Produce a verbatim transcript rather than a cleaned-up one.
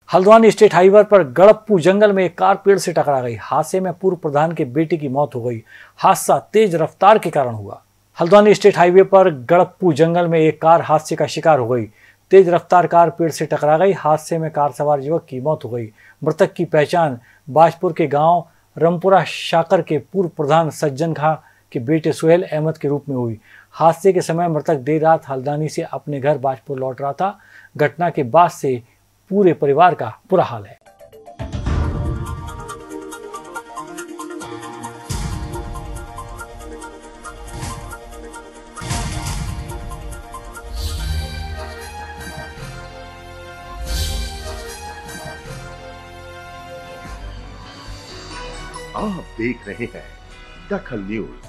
Haldwani state highway पर गड़प्पू जंगल में एक कार पेड़ से टकरा गई। हादसे में पूर्व प्रधान के बेटे की मौत हो गई। हादसा तेज रफ्तार के कारण हुआ। हल्द्वानी स्टेट हाईवे पर गड़प्पू जंगल में एक कार हादसे का शिकार हो गई। तेज रफ्तार कार पेड़ से टकरा गई। हादसे में कार सवार युवक की मौत हो गई। मृतक की पहचान बाजपुर के गांव रमपुरा शाकर के पूर्व प्रधान सज्जन खां के बेटे सुहेल अहमद के रूप में हुई। हादसे के समय मृतक देर रात हल्द्वानी से अपने घर बाजपुर लौट रहा था। घटना के बाद से पूरे परिवार का बुरा हाल है। आप देख रहे हैं दखल न्यूज।